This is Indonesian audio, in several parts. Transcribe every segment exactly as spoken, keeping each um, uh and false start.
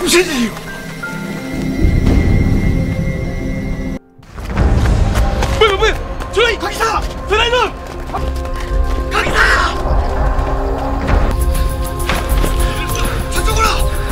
무슨 일이요? 뭐야 뭐야? 저기 거기서! 드라이버! 거기서! 저쪽으로!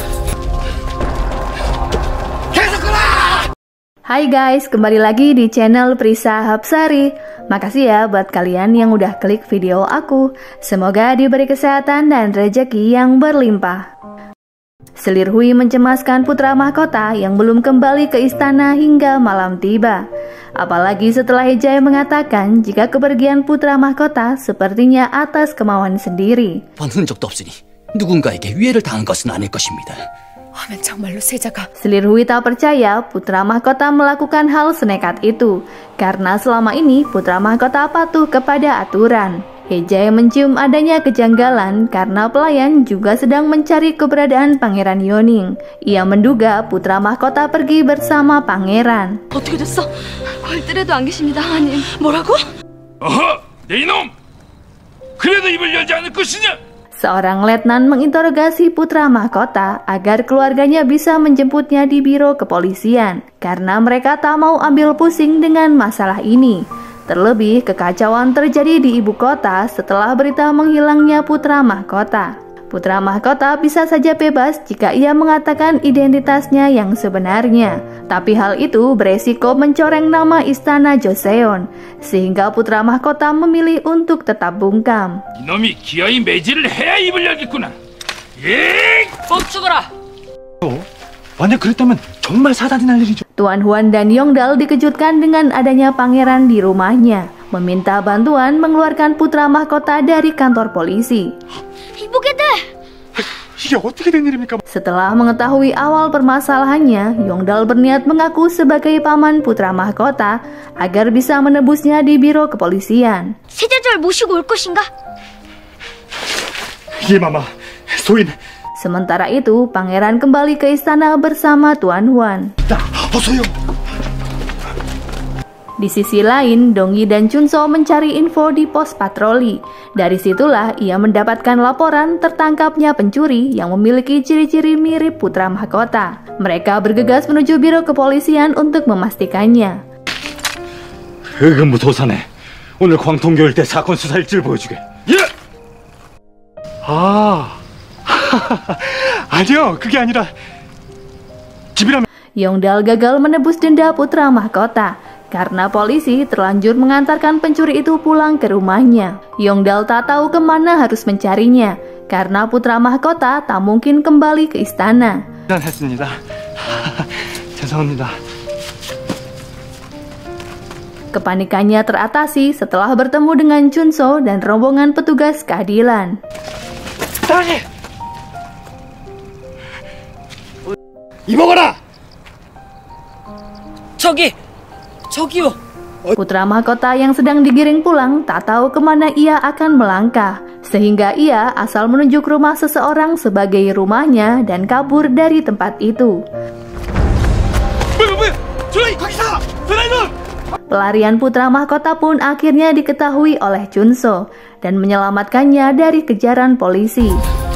계속 가라! Hai guys, kembali lagi di channel Prisa Hapsari. Makasih ya buat kalian yang udah klik video aku. Semoga diberi kesehatan dan rezeki yang berlimpah. Selir Hui mencemaskan putra mahkota yang belum kembali ke istana hingga malam tiba. Apalagi setelah Hejaya mengatakan jika kepergian putra mahkota sepertinya atas kemauan sendiri. 본 흔적도 없으니 누군가에게 위해를 당한 것은 아닐 것입니다. 하면 정말로 세자가 Selir Hui tak percaya putra mahkota melakukan hal senekat itu, karena selama ini putra mahkota patuh kepada aturan. Hejaya mencium adanya kejanggalan karena pelayan juga sedang mencari keberadaan Pangeran Yoning. Ia menduga putra mahkota pergi bersama pangeran. 어떻게 됐어? 걸뜰에도 안 계십니다, 하나님. 뭐라고? 어허! 내 이놈! 그래도 입을 열지 않을 것이냐? Seorang letnan menginterogasi putra mahkota agar keluarganya bisa menjemputnya di biro kepolisian karena mereka tak mau ambil pusing dengan masalah ini. Terlebih, kekacauan terjadi di ibu kota setelah berita menghilangnya putra mahkota. Putra mahkota bisa saja bebas jika ia mengatakan identitasnya yang sebenarnya. Tapi hal itu beresiko mencoreng nama istana Joseon, sehingga putra mahkota memilih untuk tetap bungkam. 이놈이 기어이 매질을 해야 입을 열겠구나. 예! 멈추거라! 만약 그랬다면 정말 사단이 날 일이죠. Tuan Huan dan Yongdal dikejutkan dengan adanya pangeran di rumahnya, meminta bantuan mengeluarkan putra mahkota dari kantor polisi. 이보게들! 이게 어떻게 된 일입니까? Setelah mengetahui awal permasalahannya, Yongdal berniat mengaku sebagai paman putra mahkota agar bisa menebusnya di biro kepolisian. 세자절 모시고 올 것인가? 예, 마마. 소인. Sementara itu, pangeran kembali ke istana bersama Tuan Huan. 나, 어서요. Di sisi lain, Dongyi dan Chunso mencari info di pos patroli. Dari situlah ia mendapatkan laporan tertangkapnya pencuri yang memiliki ciri-ciri mirip putra mahkota. Mereka bergegas menuju biro kepolisian untuk memastikannya. 의금부 도사네. 오늘 광통교일 때 사건 수사 일지를 보여주게. 예! 아, 아니요, 그게 아니라 집이라면. Yongdal gagal menebus denda putra mahkota karena polisi terlanjur mengantarkan pencuri itu pulang ke rumahnya. Yongdal tak tahu kemana harus mencarinya, karena putra mahkota tak mungkin kembali ke istana. 했습니다. 죄송합니다. Kepanikannya teratasi setelah bertemu dengan Chunso dan rombongan petugas keadilan. 사랑해! 이먹어라! 저기! 저기요! Putra mahkota yang sedang digiring pulang tak tahu kemana ia akan melangkah, sehingga ia asal menunjuk rumah seseorang sebagai rumahnya dan kabur dari tempat itu. Pelarian putra mahkota pun akhirnya diketahui oleh Chunso dan menyelamatkannya dari kejaran polisi.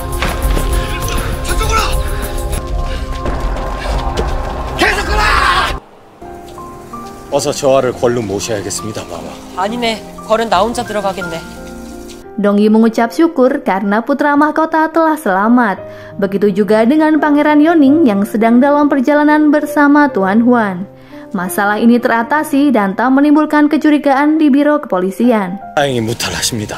어서 저 아를 걸로 모셔야겠습니다, 마마. 아니네, 걸은 나 혼자 들어가겠네. Dongyi mengucap syukur karena putra mahkota telah selamat. Begitu juga dengan Pangeran Yoning yang sedang dalam perjalanan bersama Tuan Huan. Masalah ini teratasi dan tak menimbulkan kecurigaan di biro kepolisian. 다행히 무탈하십니다.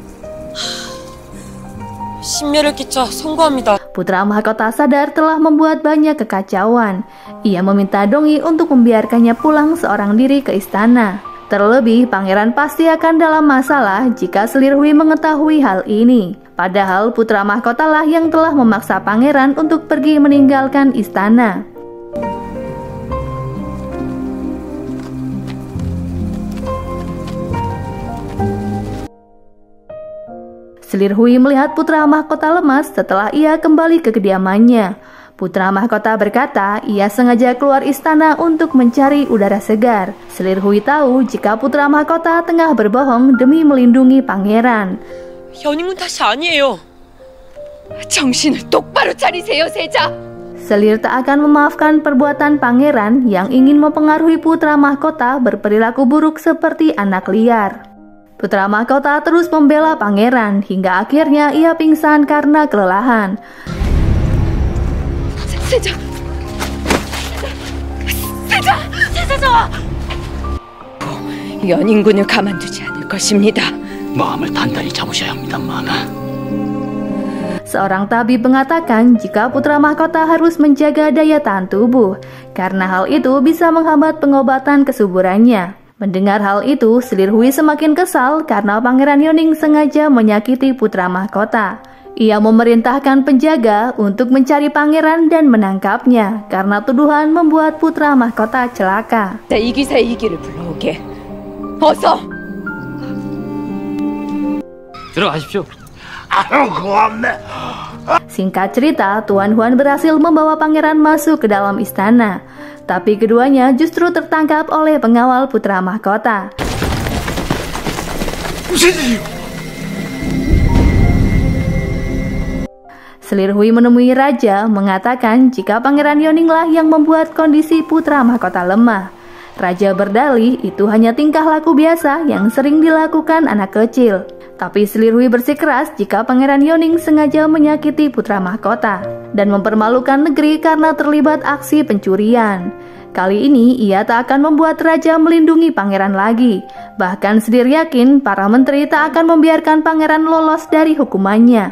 신묘를 끼쳐 송구합니다. Putra mahkota sadar telah membuat banyak kekacauan. Ia meminta Dongyi untuk membiarkannya pulang seorang diri ke istana. Terlebih, pangeran pasti akan dalam masalah jika Selir Hui mengetahui hal ini. Padahal putra mahkota lah yang telah memaksa pangeran untuk pergi meninggalkan istana. Selir Hui melihat putra mahkota lemas setelah ia kembali ke kediamannya. Putra mahkota berkata ia sengaja keluar istana untuk mencari udara segar. Selir Hui tahu jika putra mahkota tengah berbohong demi melindungi pangeran. 연인은 다시 아니에요. 정신을 똑바로 차리세요, 세자. Selir tak akan memaafkan perbuatan pangeran yang ingin mempengaruhi putra mahkota berperilaku buruk seperti anak liar. Putra mahkota terus membela pangeran hingga akhirnya ia pingsan karena kelelahan. 세자, 세자, 세자자. 연인군을 가만두지 않을 것입니다. 마음을 단단히 잡으셔야 합니다, 마나. Seorang tabib mengatakan jika putra mahkota harus menjaga daya tahan tubuh, karena hal itu bisa menghambat pengobatan kesuburannya. Mendengar hal itu, Selir Hui semakin kesal karena Pangeran Yoning sengaja menyakiti putra mahkota. Ia memerintahkan penjaga untuk mencari pangeran dan menangkapnya karena tuduhan membuat putra mahkota celaka. 자, 이 기사 이 기를 불러오게. 어서. 들어가십시오. Singkat cerita, Tuan Huan berhasil membawa pangeran masuk ke dalam istana. Tapi keduanya justru tertangkap oleh pengawal putra mahkota. Selir Hui menemui raja, mengatakan jika Pangeran Yoninglah yang membuat kondisi putra mahkota lemah. Raja berdalih itu hanya tingkah laku biasa yang sering dilakukan anak kecil. Tapi Selir Hui bersikeras jika Pangeran Yoning sengaja menyakiti putra mahkota dan mempermalukan negeri karena terlibat aksi pencurian. Kali ini ia tak akan membuat raja melindungi pangeran lagi. Bahkan Selir yakin para menteri tak akan membiarkan pangeran lolos dari hukumannya.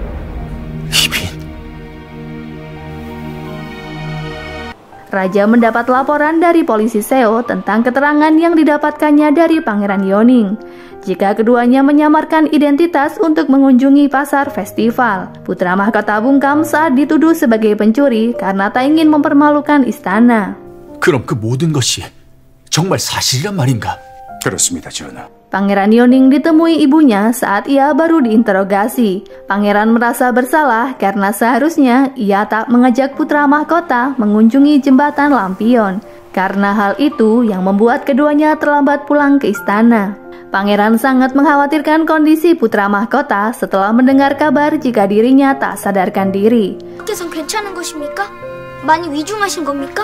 Raja mendapat laporan dari polisi Seo tentang keterangan yang didapatkannya dari Pangeran Yoning. Jika keduanya menyamarkan identitas untuk mengunjungi pasar festival, putra mahkota bungkam saat dituduh sebagai pencuri karena tak ingin mempermalukan istana. 그럼 그 모든 것이 정말 사실이란 말인가? 그렇습니다, 전하. Pangeran Yoning ditemui ibunya saat ia baru diinterogasi. Pangeran merasa bersalah karena seharusnya ia tak mengajak putra mahkota mengunjungi jembatan lampion. Karena hal itu yang membuat keduanya terlambat pulang ke istana. Pangeran sangat mengkhawatirkan kondisi putra mahkota setelah mendengar kabar jika dirinya tak sadarkan diri. 밖에선 괜찮은 것입니까? 많이 위중하신 겁니까?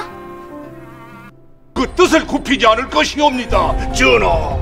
그 뜻을 굽히지 않을 것이옵니다, 전하.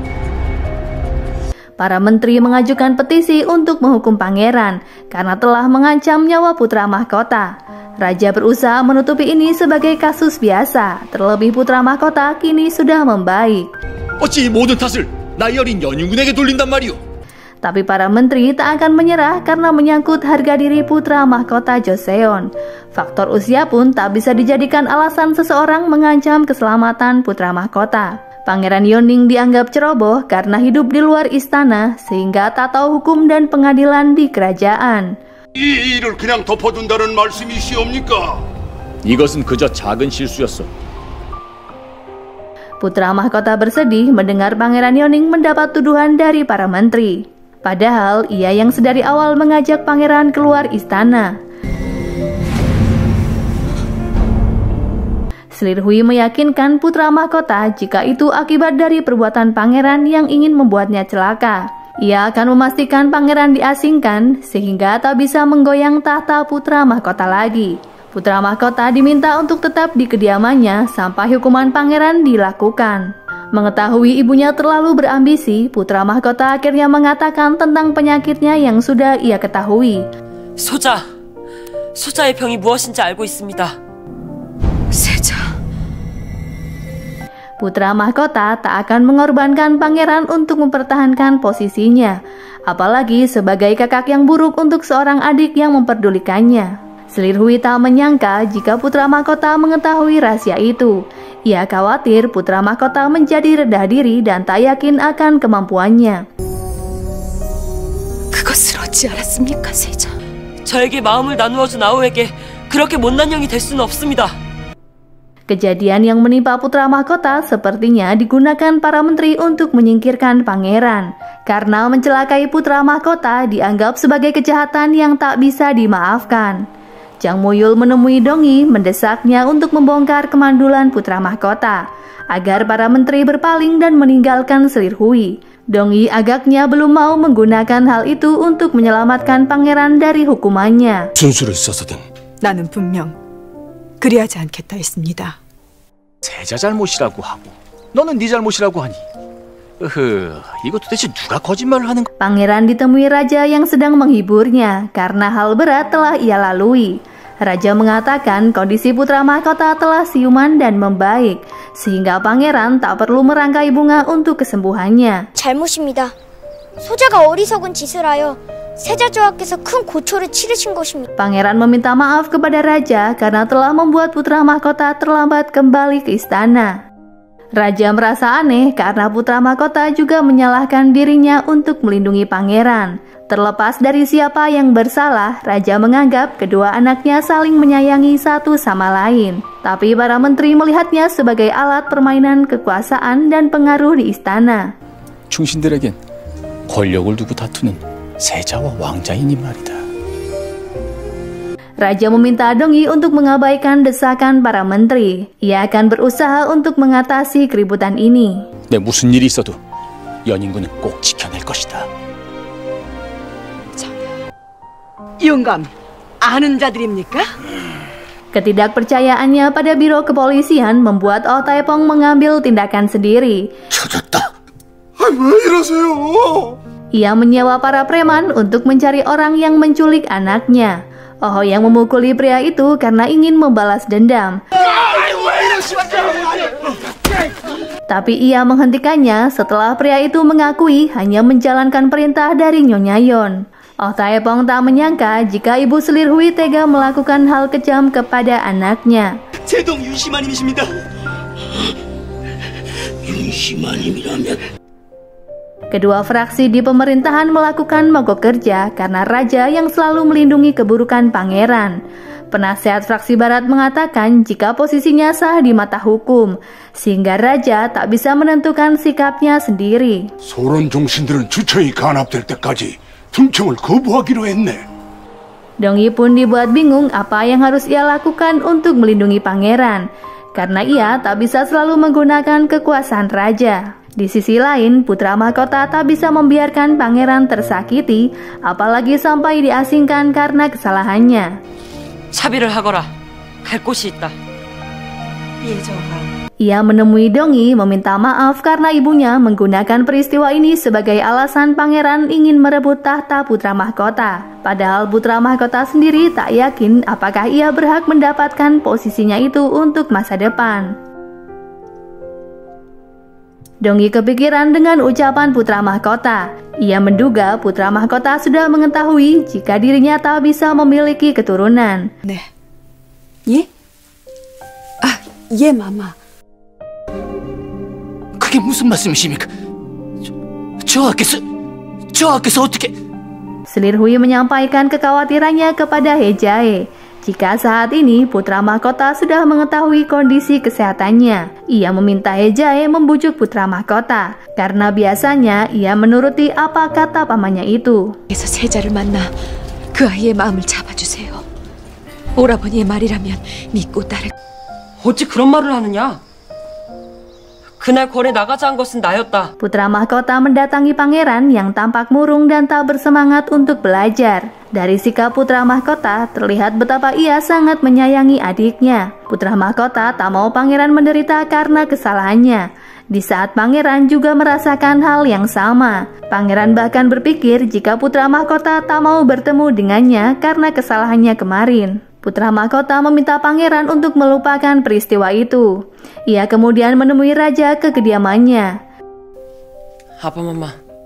Para menteri mengajukan petisi untuk menghukum pangeran karena telah mengancam nyawa putra mahkota. Raja berusaha menutupi ini sebagai kasus biasa, terlebih putra mahkota kini sudah membaik. 어찌 이 모든 탓을 나이 어린 연인군에게 돌린단 말이오? Tapi para menteri tak akan menyerah karena menyangkut harga diri putra mahkota Joseon. Faktor usia pun tak bisa dijadikan alasan seseorang mengancam keselamatan putra mahkota. Pangeran Yoning dianggap ceroboh karena hidup di luar istana sehingga tak tahu hukum dan pengadilan di kerajaan. 이 일을 그냥 덮어둔다는 말씀이시옵니까? 이것은 그저 작은 실수였어. Putra mahkota bersedih mendengar Pangeran Yoning mendapat tuduhan dari para menteri. Padahal ia yang sedari awal mengajak pangeran keluar istana. Selir Hui meyakinkan putra mahkota jika itu akibat dari perbuatan pangeran yang ingin membuatnya celaka. Ia akan memastikan pangeran diasingkan sehingga tak bisa menggoyang tahta putra mahkota lagi. Putra mahkota diminta untuk tetap di kediamannya sampai hukuman pangeran dilakukan. Mengetahui ibunya terlalu berambisi, putra mahkota akhirnya mengatakan tentang penyakitnya yang sudah ia ketahui. 소자, 소자의 병이 무엇인지 알고 있습니다. 세자. Putra mahkota tak akan mengorbankan pangeran untuk mempertahankan posisinya, apalagi sebagai kakak yang buruk untuk seorang adik yang memperdulikannya. Selir Hui tak menyangka jika putra mahkota mengetahui rahasia itu. Ia khawatir putra mahkota menjadi rendah diri dan tak yakin akan kemampuannya. 그것을 어찌 알았습니까, 세자? 저에게 마음을 나누어준 아우에게 그렇게 못난 형이 될 수는 없습니다. Kejadian yang menimpa putra mahkota sepertinya digunakan para menteri untuk menyingkirkan pangeran. Karena mencelakai putra mahkota dianggap sebagai kejahatan yang tak bisa dimaafkan. Jang Moyul menemui Dongi mendesaknya untuk membongkar kemandulan putra mahkota agar para menteri berpaling dan meninggalkan Selir Hui. Dongi agaknya belum mau menggunakan hal itu untuk menyelamatkan pangeran dari hukumannya. 순수를 써서든 나는 분명 그리하지 않겠다 했습니다. 세자 잘못이라고 하고 너는 네 잘못이라고 하니. 으흐, 이거 도대체 누가 거짓말을 하는 거? Pangeran ditemui raja yang sedang menghiburnya karena hal berat telah ia lalui. Raja mengatakan kondisi putra mahkota telah siuman dan membaik, sehingga pangeran tak perlu merangkai bunga untuk kesembuhannya. 잘못입니다. 소자가 어리석은 짓을 하여 세자 저하께서 큰 고초를 치르신 것입니다. Pangeran meminta maaf kepada raja karena telah membuat putra mahkota terlambat kembali ke istana. Raja merasa aneh karena putra mahkota juga menyalahkan dirinya untuk melindungi pangeran. Terlepas dari siapa yang bersalah, raja menganggap kedua anaknya saling menyayangi satu sama lain. Tapi para menteri melihatnya sebagai alat permainan kekuasaan dan pengaruh di istana. 충신들에겐 권력을 두고 다투는 세자와 왕자이니 말이다. Raja meminta Dongyi untuk mengabaikan desakan para menteri. Ia akan berusaha untuk mengatasi keributan ini. 내 무슨 일이 있어도 연인군은 꼭 지켜낼 것이다. 영감, 아는 자들입니까? Ketidakpercayaannya pada biro kepolisian membuat Oh Taepong mengambil tindakan sendiri. 찾았다. 아, 왜 이러세요? Ia menyewa para preman untuk mencari orang yang menculik anaknya. Oh yang memukuli pria itu karena ingin membalas dendam. Tapi ia menghentikannya setelah pria itu mengakui hanya menjalankan perintah dari Nyonya Yon. Oh Taepong tak menyangka jika ibu selir Hui tega melakukan hal kejam kepada anaknya. 제동 윤시마님이십니다. 윤시마님이라면 Kedua fraksi di pemerintahan melakukan mogok kerja karena raja yang selalu melindungi keburukan pangeran. Penasehat fraksi barat mengatakan jika posisinya sah di mata hukum, sehingga raja tak bisa menentukan sikapnya sendiri. 소론 종신들은 주처에 간합될 때까지 충청을 거부하기로 했네. Dongyi pun dibuat bingung apa yang harus ia lakukan untuk melindungi pangeran, karena ia tak bisa selalu menggunakan kekuasaan raja. Di sisi lain, putra mahkota tak bisa membiarkan pangeran tersakiti, apalagi sampai diasingkan karena kesalahannya. 차비를 하거라. 갈 곳이 있다. 예, 저하. Ia menemui Dongyi meminta maaf karena ibunya menggunakan peristiwa ini sebagai alasan pangeran ingin merebut tahta putra mahkota. Padahal putra mahkota sendiri tak yakin apakah ia berhak mendapatkan posisinya itu untuk masa depan. Dongyi kepikiran dengan ucapan putra mahkota. Ia menduga putra mahkota sudah mengetahui jika dirinya tak bisa memiliki keturunan. 네. 예? 아, 예, 마마. 그게 무슨 말씀이십니까? 저, 저하께서 저하께서 어떻게? Selir Hui menyampaikan kekhawatirannya kepada He Jae. Jika saat ini putra mahkota sudah mengetahui kondisi kesehatannya, ia meminta He Jae membujuk putra mahkota karena biasanya ia menuruti apa kata pamannya itu. 그래서 세자를 만나 그 아이의 마음을 잡아주세요. 오라버니의 말이라면 믿고 따를. 어찌 그런 말을 하느냐? 그날 권에 나가자 한 것은 나였다. Putra mahkota mendatangi pangeran yang tampak murung dan tak bersemangat untuk belajar. Dari sikap putra mahkota terlihat betapa ia sangat menyayangi adiknya. Putra mahkota tak mau pangeran menderita karena kesalahannya. Di saat pangeran juga merasakan hal yang sama. Pangeran bahkan berpikir jika putra mahkota tak mau bertemu dengannya karena kesalahannya kemarin. Putra mahkota meminta pangeran untuk melupakan peristiwa itu. Ia kemudian menemui raja ke kediamannya. 아빠 엄마.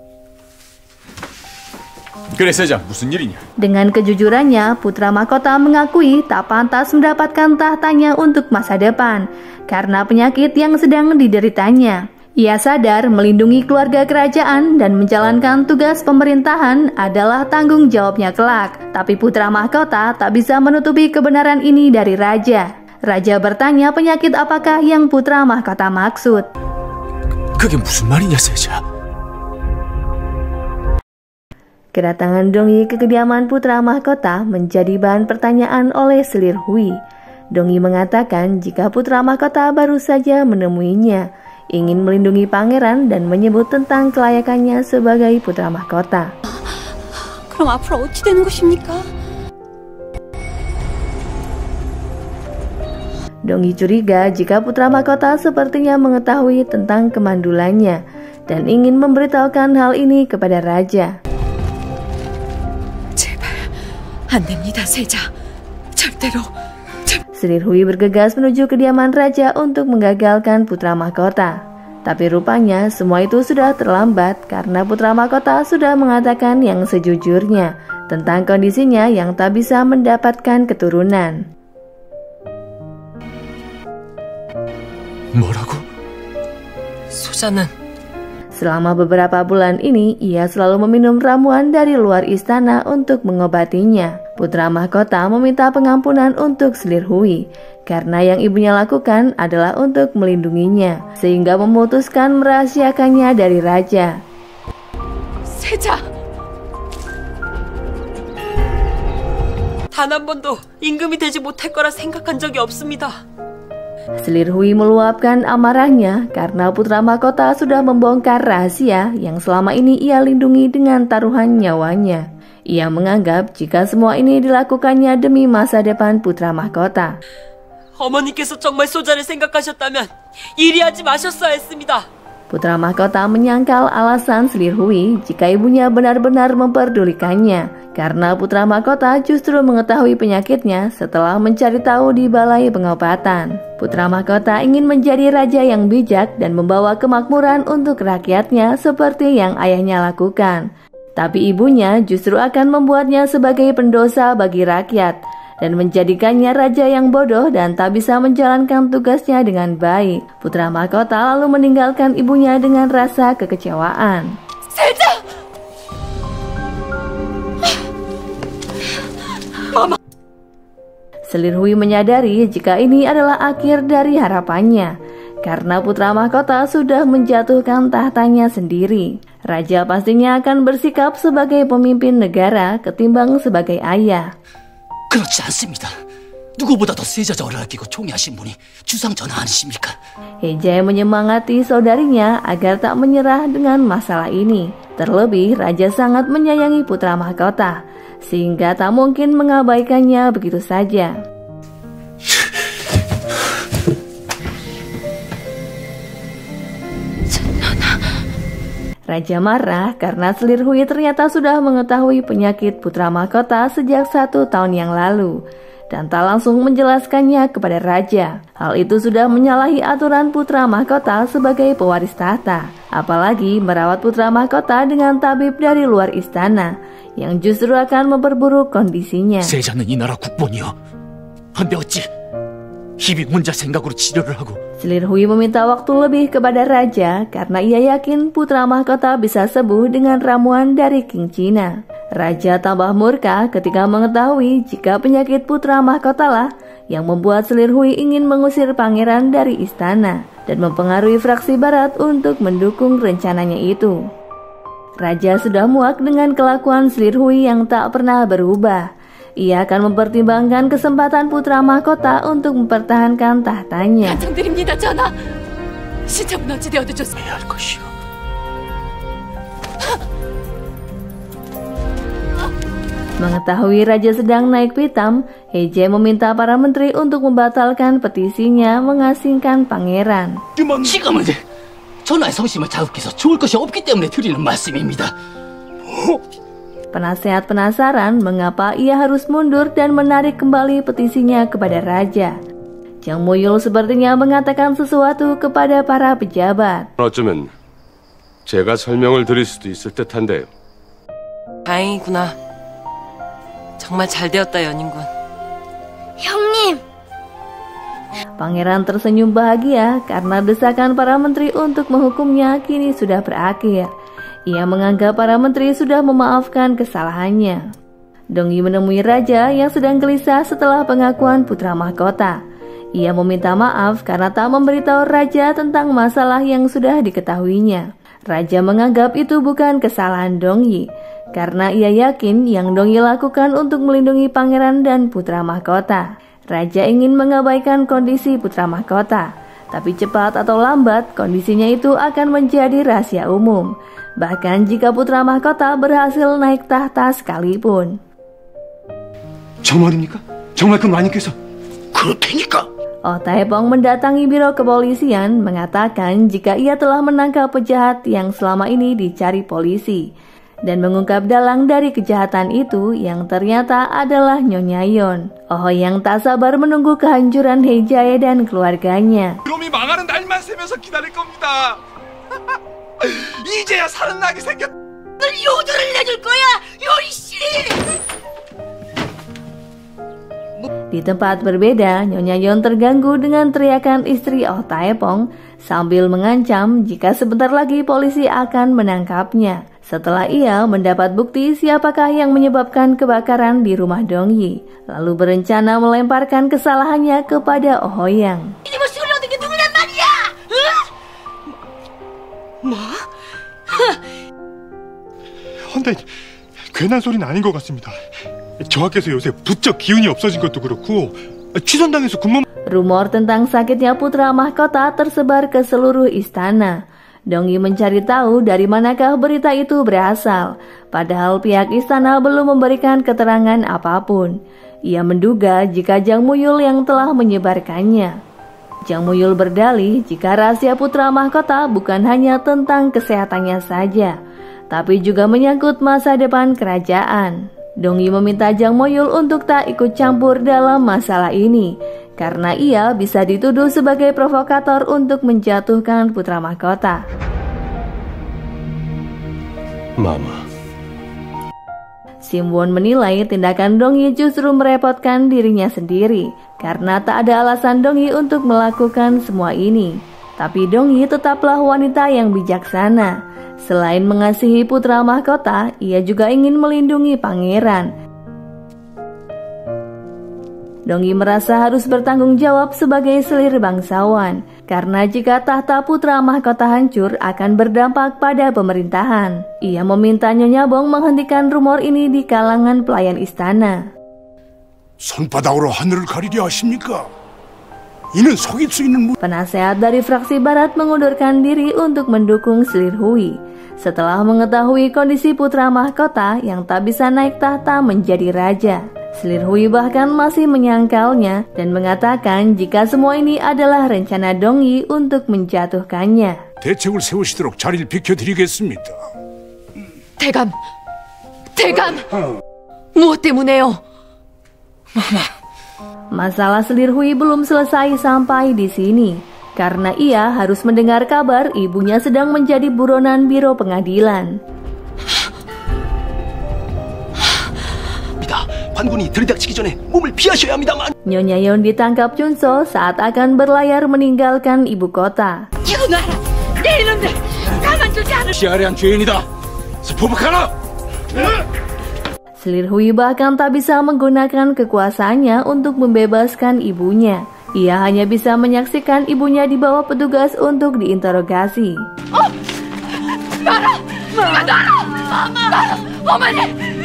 그래 세자, 무슨 일이냐? Dengan kejujurannya, putra mahkota mengakui tak pantas mendapatkan tahtanya untuk masa depan karena penyakit yang sedang dideritanya. Ia sadar melindungi keluarga kerajaan dan menjalankan tugas pemerintahan adalah tanggung jawabnya kelak. Tapi putra mahkota tak bisa menutupi kebenaran ini dari raja. Raja bertanya penyakit apakah yang putra mahkota maksud. 그게 무슨 말이냐, 세자? Kedatangan Dongyi ke kediaman putra mahkota menjadi bahan pertanyaan oleh Selir Hui. Dongyi mengatakan jika putra mahkota baru saja menemuinya, ingin melindungi pangeran dan menyebut tentang kelayakannya sebagai putra mahkota. 그럼 앞으로 어찌 되는 것입니까? Dongyi curiga jika putra mahkota sepertinya mengetahui tentang kemandulannya dan ingin memberitahukan hal ini kepada raja. 제발 안 됩니다, 세자. 절대로. Selir Hui bergegas menuju kediaman raja untuk menggagalkan putra mahkota. Tapi rupanya semua itu sudah terlambat karena putra mahkota sudah mengatakan yang sejujurnya tentang kondisinya yang tak bisa mendapatkan keturunan. 뭐라고? 소자는 Selama beberapa bulan ini, ia selalu meminum ramuan dari luar istana untuk mengobatinya. Putra mahkota meminta pengampunan untuk Selir Hui, karena yang ibunya lakukan adalah untuk melindunginya, sehingga memutuskan merahasiakannya dari raja. 세자. 단 한 번도 임금이 되지 못할 거라 생각한 적이 없습니다. Selir Hui meluapkan amarahnya karena putra mahkota sudah membongkar rahasia yang selama ini ia lindungi dengan taruhan nyawanya. Ia menganggap jika semua ini dilakukannya demi masa depan putra mahkota. 어머니께서 정말 소자를 생각하셨다면 이리 하지 마셨어야 했습니다. Putra mahkota menyangkal alasan Selir Hui jika ibunya benar-benar memperdulikannya, karena putra mahkota justru mengetahui penyakitnya setelah mencari tahu di balai pengobatan. Putra mahkota ingin menjadi raja yang bijak dan membawa kemakmuran untuk rakyatnya seperti yang ayahnya lakukan. Tapi ibunya justru akan membuatnya sebagai pendosa bagi rakyat dan menjadikannya raja yang bodoh dan tak bisa menjalankan tugasnya dengan baik. Putra mahkota lalu meninggalkan ibunya dengan rasa kekecewaan. 세자. Mama. Selir Hui menyadari jika ini adalah akhir dari harapannya, karena putra mahkota sudah menjatuhkan tahtanya sendiri. Raja pastinya akan bersikap sebagai pemimpin negara ketimbang sebagai ayah. 그렇지 않습니다. 누구보다도 세자자를 아끼고 총애하신 분이 주상 전하 아니십니까? Hejae menyemangati saudarinya agar tak menyerah dengan masalah ini. Terlebih, raja sangat menyayangi putra mahkota, sehingga tak mungkin mengabaikannya begitu saja. Raja marah karena Selir Hui ternyata sudah mengetahui penyakit putra mahkota sejak satu tahun yang lalu dan tak langsung menjelaskannya kepada raja. Hal itu sudah menyalahi aturan putra mahkota sebagai pewaris tahta, apalagi merawat putra mahkota dengan tabib dari luar istana yang justru akan memperburuk kondisinya. 세자는 이 나라 국본이요. 한데 어찌 희빅 혼자 생각으로 치료를 하고. Selir Hui meminta waktu lebih kepada raja karena ia yakin putra mahkota bisa sembuh dengan ramuan dari King China. Raja tambah murka ketika mengetahui jika penyakit putra mahkota lah yang membuat Selir Hui ingin mengusir pangeran dari istana dan mempengaruhi fraksi barat untuk mendukung rencananya itu. Raja sudah muak dengan kelakuan Selir Hui yang tak pernah berubah. Ia akan mempertimbangkan kesempatan putra mahkota untuk mempertahankan tahtanya. 단정드립니다, 전하. 신참은 어찌 되어도 좋습니다. 해야 할 것이요. Mengetahui raja sedang naik pitam, Hejae meminta para menteri untuk membatalkan petisinya mengasingkan pangeran. 지금은 전하의 성심을 자극해서 좋을 것이 없기 때문에 드리는 말씀입니다. Penasehat penasaran mengapa ia harus mundur dan menarik kembali petisinya kepada raja. Jang Muyul sepertinya mengatakan sesuatu kepada para pejabat. 어쩌면 제가 설명을 드릴 수도 있을 듯한데요. 다행이구나. 정말 잘 되었다, 연인군. 형님! Pangeran tersenyum bahagia karena desakan para menteri untuk menghukumnya kini sudah berakhir. Ia menganggap para menteri sudah memaafkan kesalahannya. Dongyi menemui raja yang sedang gelisah setelah pengakuan putra mahkota. Ia meminta maaf karena tak memberitahu raja tentang masalah yang sudah diketahuinya. Raja menganggap itu bukan kesalahan Dongyi, karena ia yakin yang Dongyi lakukan untuk melindungi pangeran dan putra mahkota. Raja ingin mengabaikan kondisi putra mahkota, tapi cepat atau lambat kondisinya itu akan menjadi rahasia umum. Bahkan jika putra mahkota berhasil naik tahta sekalipun. 정말입니까? 정말 그 마님께서? 그렇다니까. Oh Taepong mendatangi biro kepolisian mengatakan jika ia telah menangkap penjahat yang selama ini dicari polisi dan mengungkap dalang dari kejahatan itu yang ternyata adalah Nyonya Yon. Oh yang tak sabar menunggu kehancuran Hejae dan keluarganya. 놈이 망하는 날만 새면서 기다릴 겁니다. 이제야 살은 나게 생겼. 널 요들을 내줄 거야, 요리 씨. Di tempat berbeda, Nyonya Yon terganggu dengan teriakan istri Oh Taepong sambil mengancam jika sebentar lagi polisi akan menangkapnya. Setelah ia mendapat bukti siapakah yang menyebabkan kebakaran di rumah Dongyi, lalu berencana melemparkan kesalahannya kepada Oh Hoyang. Ini mesti udah 어떻게 누구란 말이야? 뭐? 헌데 괜한 소리는 아닌 것 같습니다. 저하께서 요새 부쩍 기운이 없어진 것도 그렇고 취선당해서 군무... Rumor tentang sakitnya putra mahkota tersebar ke seluruh istana. Dongyi mencari tahu dari manakah berita itu berasal, padahal pihak istana belum memberikan keterangan apapun. Ia menduga jika Jang Muyul yang telah menyebarkannya. Jang Muyul berdalih jika rahasia putra mahkota bukan hanya tentang kesehatannya saja, tapi juga menyangkut masa depan kerajaan. Dongyi meminta Jang Muyul untuk tak ikut campur dalam masalah ini, karena ia bisa dituduh sebagai provokator untuk menjatuhkan putra mahkota. Mama. Sim Won menilai tindakan Dongyi justru merepotkan dirinya sendiri, karena tak ada alasan Dongyi untuk melakukan semua ini. Tapi Dongyi tetaplah wanita yang bijaksana. Selain mengasihi putra mahkota, ia juga ingin melindungi pangeran. Dongyi merasa harus bertanggung jawab sebagai selir bangsawan, karena jika tahta putra mahkota hancur akan berdampak pada pemerintahan. Ia meminta Nyonya Bong menghentikan rumor ini di kalangan pelayan istana. 손바닥으로 하늘을 가리려 하십니까? 이는 속일 수 있는... Penasehat dari fraksi barat mengundurkan diri untuk mendukung Selir Hui setelah mengetahui kondisi putra mahkota yang tak bisa naik tahta menjadi raja. Selir Hui bahkan masih menyangkalnya dan mengatakan jika semua ini adalah rencana Dongyi untuk menjatuhkannya. 대책을 세우시도록 자리를 비켜드리겠습니다. 대감, 대감, 무엇 때문에요? Masalah Selir Hui belum selesai sampai di sini, karena ia harus mendengar kabar ibunya sedang menjadi buronan biro pengadilan. 관군이 들이닥치기 전에 몸을 피하셔야 합니다만. Nyonya Yon ditangkap Chunso saat akan berlayar meninggalkan ibu kota. 이거 놔라! 내 이놈들! 가만두지 않을... 시아리안 죄인이다! 스포브카라! Selir Hui bahkan tak bisa menggunakan kekuasaannya untuk membebaskan ibunya. Ia hanya bisa menyaksikan ibunya dibawa petugas untuk diinterogasi. Oh! 놔라! 놔라! 놔라! 어머니!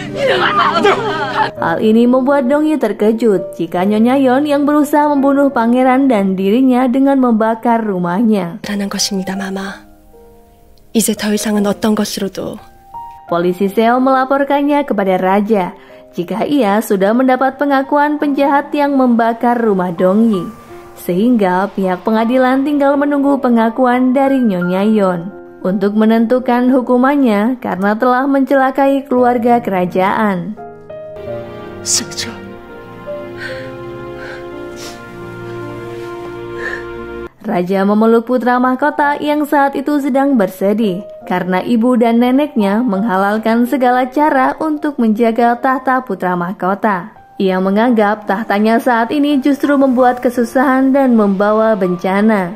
Hal ini membuat Dongyi terkejut jika Nyonya Yon yang berusaha membunuh pangeran dan dirinya dengan membakar rumahnya. 라는 것입니다, 마마. 이제 더 이상은 어떤 것으로도. Polisi Seo melaporkannya kepada raja jika ia sudah mendapat pengakuan penjahat yang membakar rumah Dongyi, sehingga pihak pengadilan tinggal menunggu pengakuan dari Nyonya Yon untuk menentukan hukumannya karena telah mencelakai keluarga kerajaan. Seja. Raja memeluk putra mahkota yang saat itu sedang bersedih karena ibu dan neneknya menghalalkan segala cara untuk menjaga tahta putra mahkota. Ia menganggap tahtanya saat ini justru membuat kesusahan dan membawa bencana.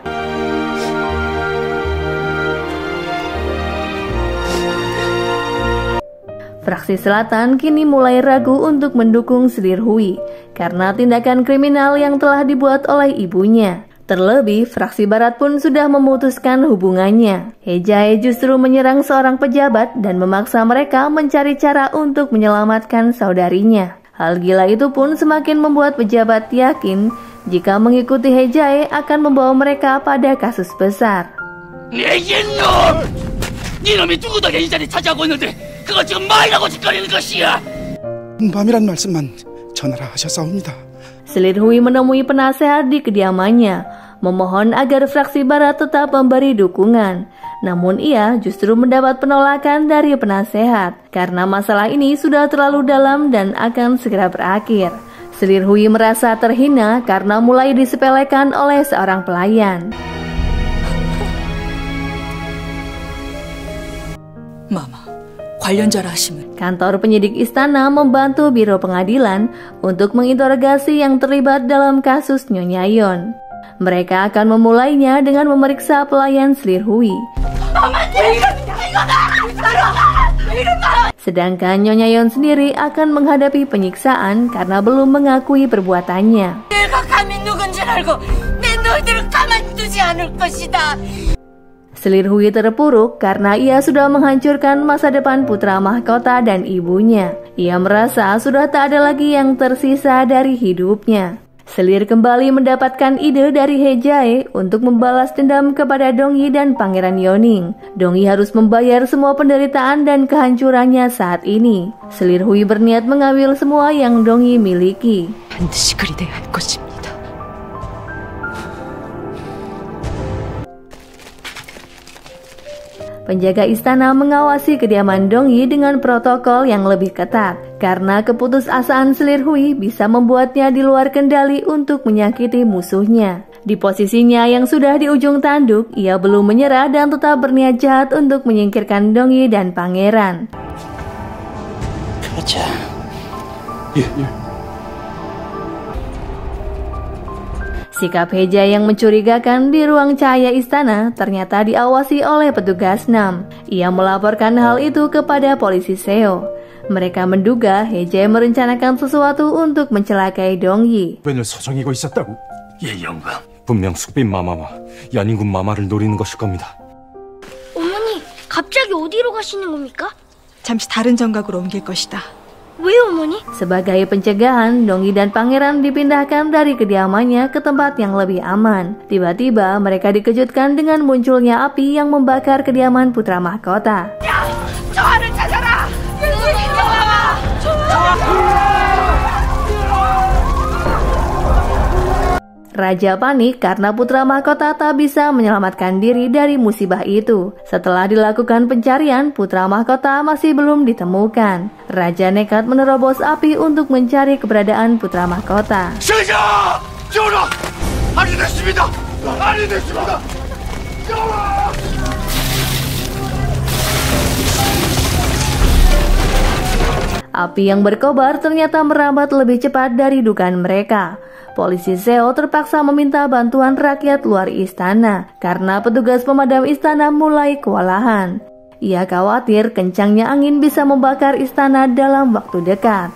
Fraksi Selatan kini mulai ragu untuk mendukung Selir Hui karena tindakan kriminal yang telah dibuat oleh ibunya. Terlebih, fraksi Barat pun sudah memutuskan hubungannya. Hejae justru menyerang seorang pejabat dan memaksa mereka mencari cara untuk menyelamatkan saudarinya. Hal gila itu pun semakin membuat pejabat yakin jika mengikuti Hejae akan membawa mereka pada kasus besar. 내겐놈! 니놈이 두고 덕에 이 자리 차지하고 있는데 그거 지금 말이라고 짓거리는 것이야! 밤이란 말씀만 전하라 하셨사옵니다. Selir Hui menemui penasehat di kediamannya, memohon agar fraksi Barat tetap memberi dukungan. Namun ia justru mendapat penolakan dari penasehat karena masalah ini sudah terlalu dalam dan akan segera berakhir. Selir Hui merasa terhina karena mulai disepelekan oleh seorang pelayan. Mama, 관련자라 하시면 Kantor penyidik istana membantu biro pengadilan untuk menginterogasi yang terlibat dalam kasus Nyonya Yon. Mereka akan memulainya dengan memeriksa pelayan Selir Hui. Sedangkan Nyonya Yon sendiri akan menghadapi penyiksaan karena belum mengakui perbuatannya. 내가 감히 누군지 알고 내 너희들을 가만두지 않을 것이다. Selir Hui terpuruk karena ia sudah menghancurkan masa depan putra mahkota dan ibunya. Ia merasa sudah tak ada lagi yang tersisa dari hidupnya. Selir kembali mendapatkan ide dari He Jae untuk membalas dendam kepada Dongyi dan Pangeran Yoning. Dongyi harus membayar semua penderitaan dan kehancurannya saat ini. Selir Hui berniat mengambil semua yang Dongyi miliki. 반드시 그리 돼야 할 것입니다. Penjaga istana mengawasi kediaman Dongyi dengan protokol yang lebih ketat karena keputusasaan Selir Hui bisa membuatnya di luar kendali untuk menyakiti musuhnya. Di posisinya yang sudah di ujung tanduk, ia belum menyerah dan tetap berniat jahat untuk menyingkirkan Dongyi dan pangeran. 가자. 예, 예. Sikap He Jae yang mencurigakan di ruang cahaya istana ternyata diawasi oleh petugas Nam. Ia melaporkan hal itu kepada polisi Seo. Mereka menduga He Jae merencanakan sesuatu untuk mencelakai Dongyi. 벤을 서정이고 있었다고? 예, 영감. 분명 숙빈 마마와 연인군 마마를 노리는 것일 겁니다. 어머니, 갑자기 어디로 가시는 겁니까? 잠시 다른 정각으로 옮길 것이다. 왜요, 어머니? Sebagai pencegahan, Dongyi dan pangeran dipindahkan dari kediamannya ke tempat yang lebih aman. Tiba-tiba mereka dikejutkan dengan munculnya api yang membakar kediaman putra mahkota. 저하를 찾아라! Raja panik karena putra mahkota tak bisa menyelamatkan diri dari musibah itu. Setelah dilakukan pencarian, putra mahkota masih belum ditemukan. Raja nekat menerobos api untuk mencari keberadaan putra mahkota. 세자! 전하! 아니 됐습니다! 아니 됐습니다! Api yang berkobar ternyata merambat lebih cepat dari dugaan mereka. Polisi Seo terpaksa meminta bantuan rakyat luar istana karena petugas pemadam istana mulai kewalahan. Ia khawatir kencangnya angin bisa membakar istana dalam waktu dekat.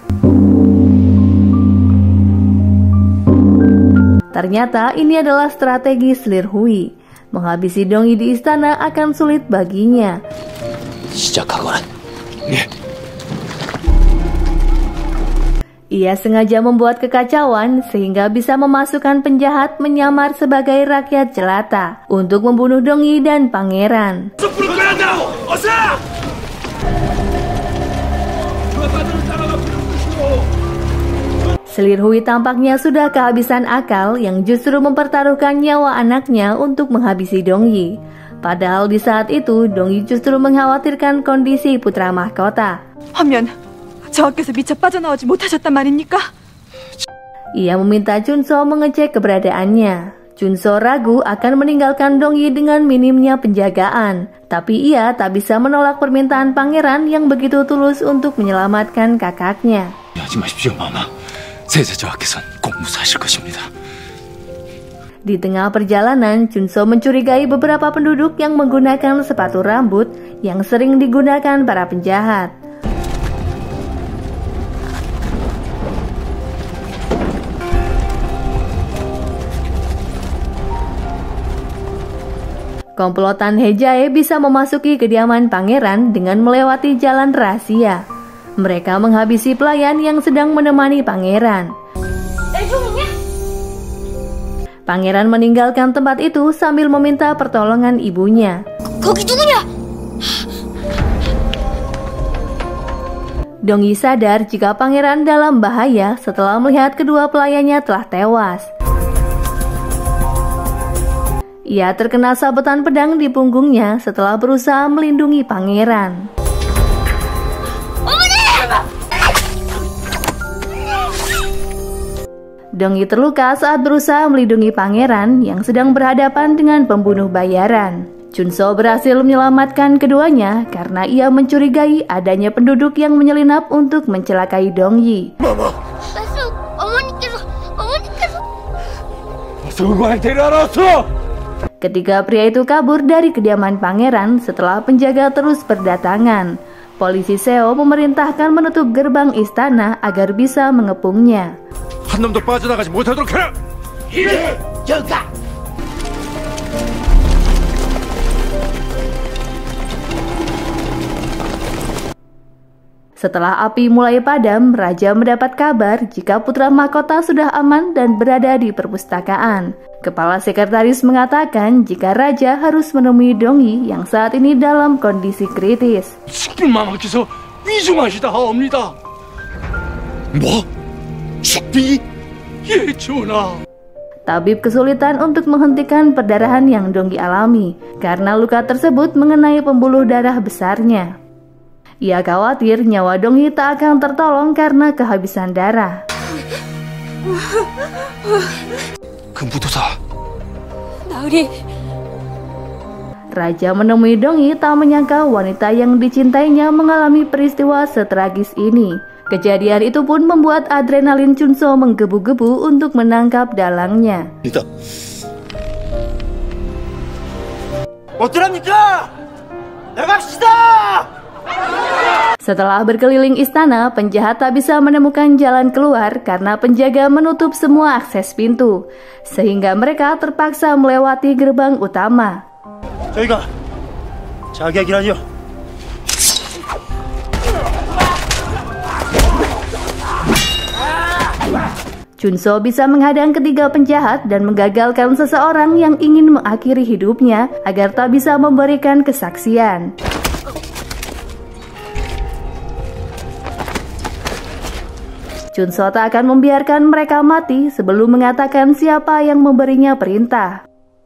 Ternyata ini adalah strategi Selir Hui. Menghabisi Dongyi di istana akan sulit baginya. 시작하거라. 예. Ia sengaja membuat kekacauan sehingga bisa memasukkan penjahat menyamar sebagai rakyat jelata untuk membunuh Dongyi dan pangeran. Selir Hui tampaknya sudah kehabisan akal yang justru mempertaruhkan nyawa anaknya untuk menghabisi Dongyi. Padahal di saat itu Dongyi justru mengkhawatirkan kondisi putra mahkota. 하면 저하께서 미처 빠져나오지 못하셨단 말입니까? Ia meminta Chunso mengecek keberadaannya. Chunso ragu akan meninggalkan Dongyi dengan minimnya penjagaan, tapi ia tak bisa menolak permintaan pangeran yang begitu tulus untuk menyelamatkan kakaknya. 하지 마십시오, 마마. 세자저하께선 꼭 무사하실 것입니다. Di tengah perjalanan, Chunso mencurigai beberapa penduduk yang menggunakan sepatu rambut yang sering digunakan para penjahat. Komplotan He Jae bisa memasuki kediaman pangeran dengan melewati jalan rahasia. Mereka menghabisi pelayan yang sedang menemani pangeran. Pangeran meninggalkan tempat itu sambil meminta pertolongan ibunya. 거기 누구냐? Dongyi sadar jika pangeran dalam bahaya setelah melihat kedua pelayannya telah tewas. Ia terkena sabetan pedang di punggungnya setelah berusaha melindungi pangeran. Dongyi terluka saat berusaha melindungi pangeran yang sedang berhadapan dengan pembunuh bayaran. Chunso berhasil menyelamatkan keduanya karena ia mencurigai adanya penduduk yang menyelinap untuk mencelakai Dongyi. Mama. Ketika pria itu kabur dari kediaman pangeran setelah penjaga terus berdatangan, polisi Seo memerintahkan menutup gerbang istana agar bisa mengepungnya. 한 놈도 빠져나가지 못하도록 해라! 예! 전사! Setelah api mulai padam, Raja mendapat kabar jika putra mahkota sudah aman dan berada di perpustakaan. Kepala sekretaris mengatakan jika Raja harus menemui Dongyi yang saat ini dalam kondisi kritis. 숙비마마께서 위중하시다 하옵니다. 뭐? 숙비? 예, 전하. Tabib kesulitan untuk menghentikan perdarahan yang Dongyi alami karena luka tersebut mengenai pembuluh darah besarnya. Ia khawatir nyawa Dongyi tak akan tertolong karena kehabisan darah. 금부도사. 나으리. Raja menemui Dongyi tak menyangka wanita yang dicintainya mengalami peristiwa setragis ini. Kejadian itu pun membuat adrenalin Chunso menggebu-gebu untuk menangkap dalangnya. 어떠랍니까? 나갑시다! Setelah berkeliling istana, penjahat tak bisa menemukan jalan keluar karena penjaga menutup semua akses pintu, sehingga mereka terpaksa melewati gerbang utama. 저희가 자기야기라뇨. Chunso bisa menghadang ketiga penjahat dan menggagalkan seseorang yang ingin mengakhiri hidupnya agar tak bisa memberikan kesaksian. Chunso tak akan membiarkan mereka mati sebelum mengatakan siapa yang memberinya perintah.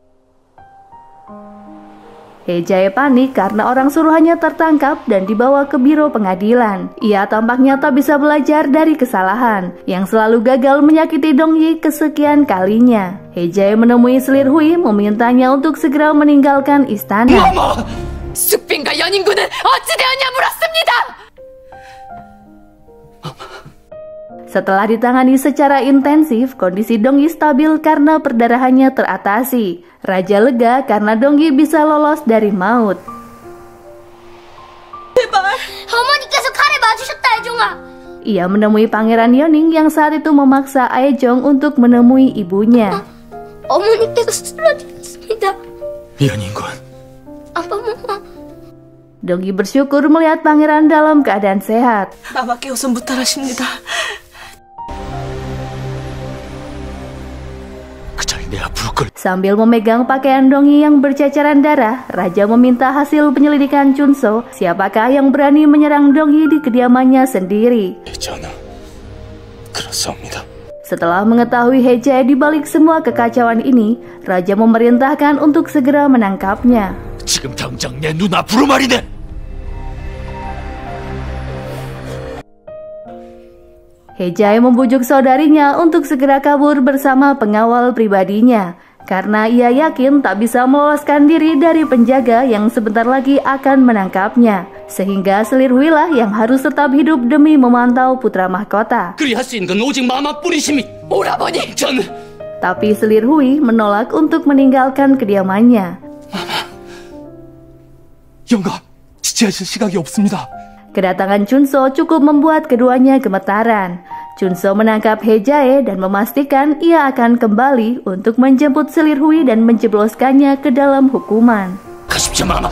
He-jae panik karena orang suruhannya tertangkap dan dibawa ke biro pengadilan. Ia tampaknya tak bisa belajar dari kesalahan yang selalu gagal menyakiti Dongyi kesekian kalinya. He-jae menemui Selir Hui memintanya untuk segera meninggalkan istana. Mama! 숙빈과 연인군은 어찌 되었냐 물었습니다! Setelah ditangani secara intensif, kondisi Dongyi stabil karena perdarahannya teratasi. Raja lega karena Dongyi bisa lolos dari maut. 어머니께서 칼에 맞으셨다, 애종아. Ia menemui Pangeran Yeoning yang saat itu memaksa Aejong untuk menemui ibunya. 어머니께서 쓰러지셨습니다. 연인군. 아빠, 엄마. Dongyi bersyukur melihat pangeran dalam keadaan sehat. 나밖에 우선 무탈하십니다. Sambil memegang pakaian Dongyi yang berceceran darah, Raja meminta hasil penyelidikan Chunso, siapakah yang berani menyerang Dongyi di kediamannya sendiri. Setelah mengetahui He-jae di balik semua kekacauan ini, Raja memerintahkan untuk segera menangkapnya. 지금 당장 내 눈앞으로 말이네. He-jae membujuk saudarinya untuk segera kabur bersama pengawal pribadinya karena ia yakin tak bisa meloloskan diri dari penjaga yang sebentar lagi akan menangkapnya, sehingga Selir Hui lah yang harus tetap hidup demi memantau putra mahkota. 그리할 수 있는 건 오직 마마뿐이시니 오라버니 전. Tapi Selir Hui menolak untuk meninggalkan kediamannya. 영감, 지체하실 시각이 없습니다. Kedatangan Chunso cukup membuat keduanya gemetaran. Chunso menangkap He-jae dan memastikan ia akan kembali untuk menjemput Selir Hui dan menjebloskannya ke dalam hukuman. 가십시오, 마마.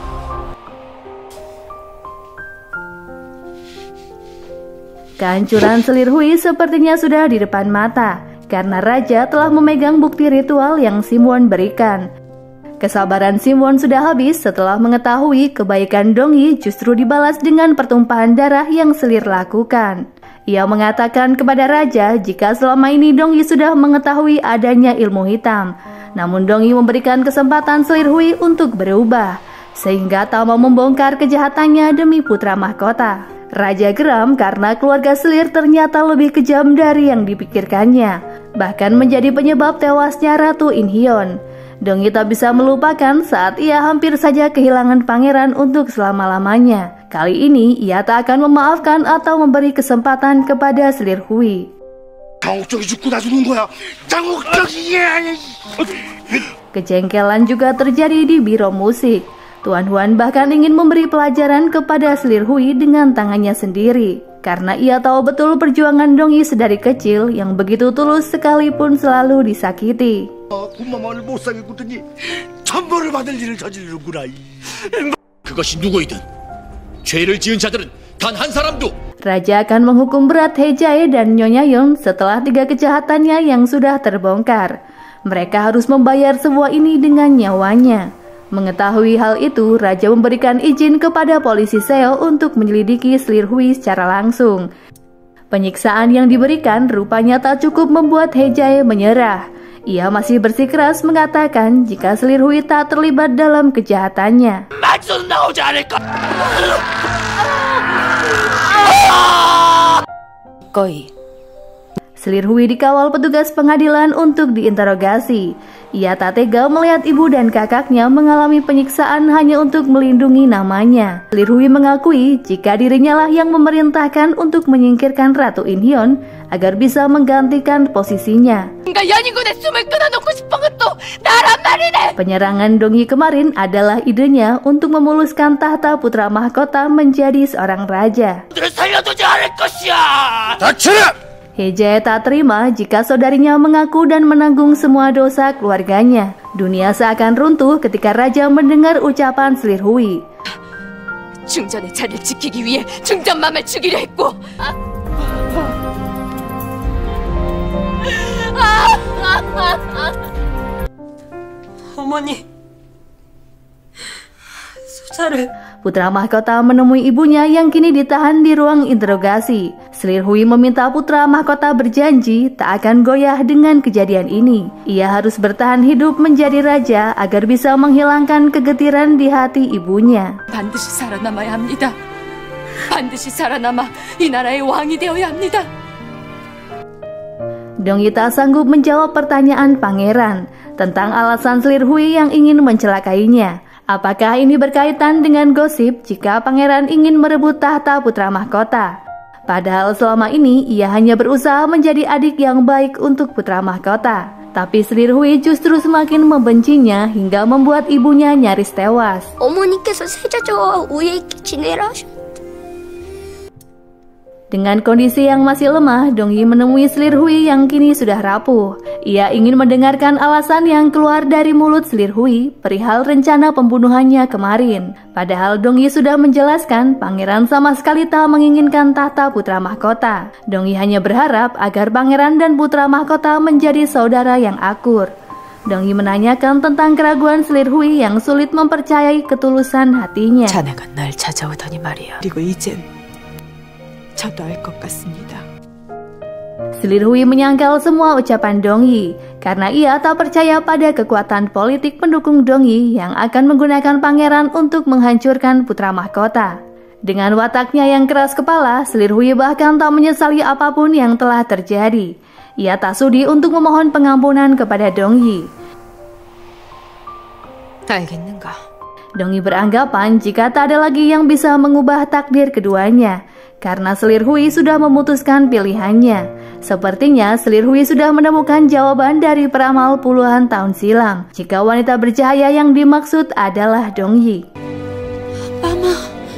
Kehancuran Selir Hui sepertinya sudah di depan mata karena Raja telah memegang bukti ritual yang Simwon berikan. Kesabaran Simwon sudah habis setelah mengetahui kebaikan Dongyi justru dibalas dengan pertumpahan darah yang Selir lakukan. Ia mengatakan kepada raja jika selama ini Dongyi sudah mengetahui adanya ilmu hitam. Namun Dongyi memberikan kesempatan Selir Hui untuk berubah, sehingga tak mau membongkar kejahatannya demi putra mahkota. Raja geram karena keluarga Selir ternyata lebih kejam dari yang dipikirkannya, bahkan menjadi penyebab tewasnya Ratu In Hyun. Dongyi tak bisa melupakan saat ia hampir saja kehilangan pangeran untuk selama-lamanya. Kali ini ia tak akan memaafkan atau memberi kesempatan kepada Selir Hui. Kejengkelan juga terjadi di biro musik. Tuan Huan bahkan ingin memberi pelajaran kepada Selir Hui dengan tangannya sendiri, karena ia tahu betul perjuangan Dongyi sedari kecil yang begitu tulus sekalipun selalu disakiti. 엄마만을 못 사겠거든요. 천벌을 받을 일을 저지르는구나. 그것이 누구이든 죄를 지은 자들은 단 한 사람도. Raja akan menghukum berat Hejae dan Nyonya Yeon setelah tiga kejahatannya yang sudah terbongkar. Mereka harus membayar semua ini dengan nyawanya. Mengetahui hal itu, Raja memberikan izin kepada polisi Seo untuk menyelidiki Selir Hui secara langsung. Penyiksaan yang diberikan rupanya tak cukup membuat Hejae menyerah. Ia masih bersikeras mengatakan jika Selir Hui tak terlibat dalam kejahatannya. Koi. Selir Hui dikawal petugas pengadilan untuk diinterogasi. Ia tak tega melihat ibu dan kakaknya mengalami penyiksaan hanya untuk melindungi namanya. Selir Hui mengakui jika dirinya lah yang memerintahkan untuk menyingkirkan Ratu In Hyun agar bisa menggantikan posisinya. Penyerangan Dongyi kemarin adalah idenya untuk memuluskan tahta putra mahkota menjadi seorang raja. Hejae tak terima jika saudarinya mengaku dan menanggung semua dosa keluarganya. Dunia seakan runtuh ketika raja mendengar ucapan Selir Hui. 중전의 자리를 지키기 위해 중전맘을 죽이려 했고. 어머니, 소자를. Putra mahkota menemui ibunya yang kini ditahan di ruang interogasi. Selir Hui meminta putra mahkota berjanji tak akan goyah dengan kejadian ini. Ia harus bertahan hidup menjadi raja agar bisa menghilangkan kegetiran di hati ibunya. 반드시 살아남아야 합니다. 반드시 살아남아 이 나라의 왕이 되어야 합니다. Dongyi tak sanggup menjawab pertanyaan pangeran tentang alasan Selir Hui yang ingin mencelakainya. Apakah ini berkaitan dengan gosip jika pangeran ingin merebut tahta putra mahkota? Padahal selama ini ia hanya berusaha menjadi adik yang baik untuk putra mahkota. Tapi Selir Hui justru semakin membencinya hingga membuat ibunya nyaris tewas. 어머니께서 세자저와 우애 있게 지내라 하셨는데. Dengan kondisi yang masih lemah, Dongyi menemui Selir Hui yang kini sudah rapuh. Ia ingin mendengarkan alasan yang keluar dari mulut Selir Hui perihal rencana pembunuhannya kemarin. Padahal Dongyi sudah menjelaskan pangeran sama sekali tak menginginkan tahta putra mahkota. Dongyi hanya berharap agar pangeran dan putra mahkota menjadi saudara yang akur. Dongyi menanyakan tentang keraguan Selir Hui yang sulit mempercayai ketulusan hatinya. 자네가 날 찾아오더니 말이야. 그리고 이젠 저도 알 것 같습니다. Selir Hui menyangkal semua ucapan Dongyi karena ia tak percaya pada kekuatan politik pendukung Dongyi yang akan menggunakan pangeran untuk menghancurkan putra mahkota. Dengan wataknya yang keras kepala, Selir Hui bahkan tak menyesali apapun yang telah terjadi. Ia tak sudi untuk memohon pengampunan kepada Dongyi. 알겠는가? Dongyi beranggapan jika tak ada lagi yang bisa mengubah takdir keduanya, karena Selir Hui sudah memutuskan pilihannya. Sepertinya Selir Hui sudah menemukan jawaban dari peramal puluhan tahun silam, jika wanita bercahaya yang dimaksud adalah Dongyi. Mama.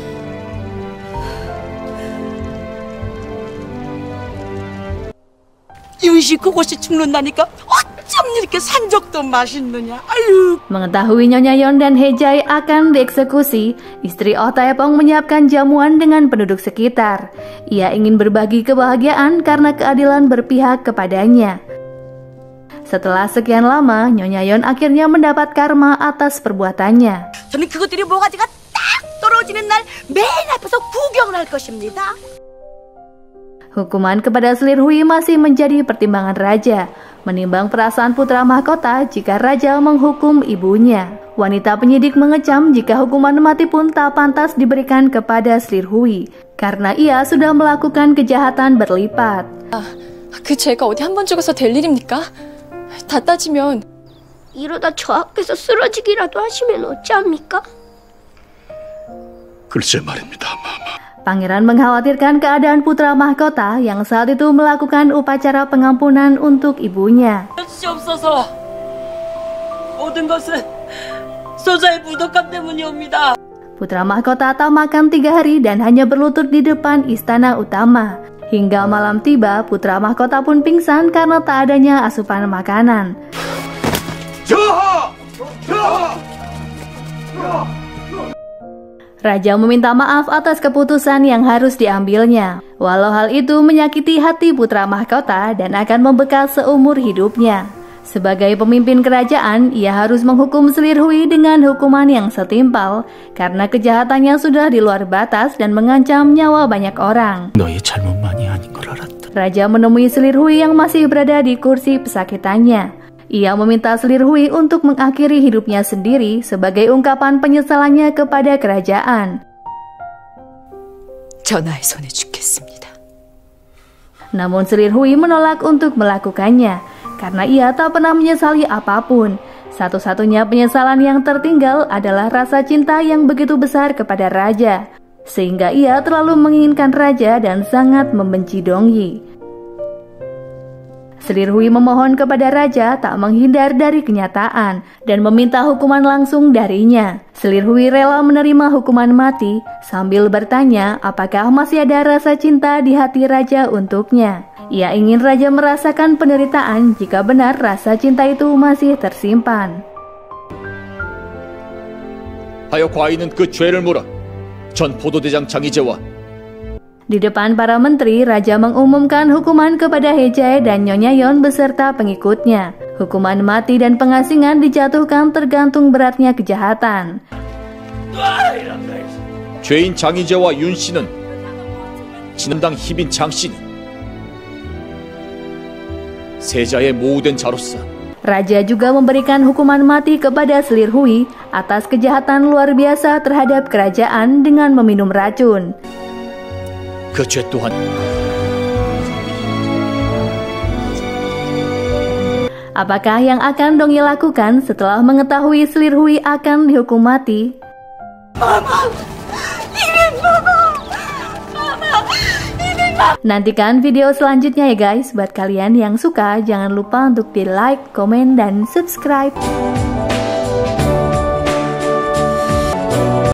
윤씨 그곳이 죽는다니까 어쩜 이렇게 산적도 맛있느냐. 아유. Mengetahui Nyonya Yeon dan Hejae akan dieksekusi, istri Oh Taepong menyiapkan jamuan dengan penduduk sekitar. Ia ingin berbagi kebahagiaan karena keadilan berpihak kepadanya. Setelah sekian lama, Nyonya Yon akhirnya mendapat karma atas perbuatannya. 저는 그것들이 모가지가 딱 떨어지는 날 맨 앞에서 구경을 할 것입니다. Hukuman kepada Selir Hui masih menjadi pertimbangan raja, menimbang perasaan putra mahkota jika raja menghukum ibunya. Wanita penyidik mengecam jika hukuman mati pun tak pantas diberikan kepada Selir Hui, karena ia sudah melakukan kejahatan berlipat. 아, 그 죄가 어디 한 번 죽어서 될 일입니까? 다 따지면 이러다 저 앞에서 쓰러지기라도 하시면 어찌합니까? 글쎄 말입니다, 마마. Pangeran mengkhawatirkan keadaan putra mahkota yang saat itu melakukan upacara pengampunan untuk ibunya. 주시옵소서. 모든 것은 소자의 부덕함 때문이옵니다. Putra mahkota tak makan tiga hari dan hanya berlutut di depan istana utama. Hingga malam tiba, putra mahkota pun pingsan karena tak adanya asupan makanan. Jaha! Jaha! Raja meminta maaf atas keputusan yang harus diambilnya, walau hal itu menyakiti hati putra mahkota dan akan membekas seumur hidupnya. Sebagai pemimpin kerajaan, ia harus menghukum Selir Hui dengan hukuman yang setimpal karena kejahatannya sudah di luar batas dan mengancam nyawa banyak orang. 너의 잘못만이 아닌 걸 알았다. Raja menemui Selir Hui yang masih berada di kursi pesakitannya. Ia meminta Selir Hui untuk mengakhiri hidupnya sendiri sebagai ungkapan penyesalannya kepada kerajaan. 전하의 손에 죽겠습니다. Namun Selir Hui menolak untuk melakukannya karena ia tak pernah menyesali apapun. Satu-satunya penyesalan yang tertinggal adalah rasa cinta yang begitu besar kepada raja, sehingga ia terlalu menginginkan raja dan sangat membenci Dongyi. Selir Hui memohon kepada raja tak menghindar dari kenyataan dan meminta hukuman langsung darinya. Selir Hui rela menerima hukuman mati sambil bertanya apakah masih ada rasa cinta di hati raja untuknya. Ia ingin raja merasakan penderitaan jika benar rasa cinta itu masih tersimpan. 하여 과인은 그 죄를 물어 전 포도대장 장이제와 Di depan para menteri, raja mengumumkan hukuman kepada He Jae dan Nyonya Yon beserta pengikutnya. Hukuman mati dan pengasingan dijatuhkan tergantung beratnya kejahatan. 죄인 장이제와 윤 씨는 진음당 희빈 장 씨는 세자의 모우된 자로서 Raja juga memberikan hukuman mati kepada Selir Hui atas kejahatan luar biasa terhadap kerajaan dengan meminum racun. 그 죄 또한 Apakah yang akan Dongyi lakukan setelah mengetahui Selir Hui akan dihukum mati? Mama, ini mama, mama, ini mama. Nantikan video selanjutnya ya guys. Buat kalian yang suka, jangan lupa untuk di like, komen, dan subscribe.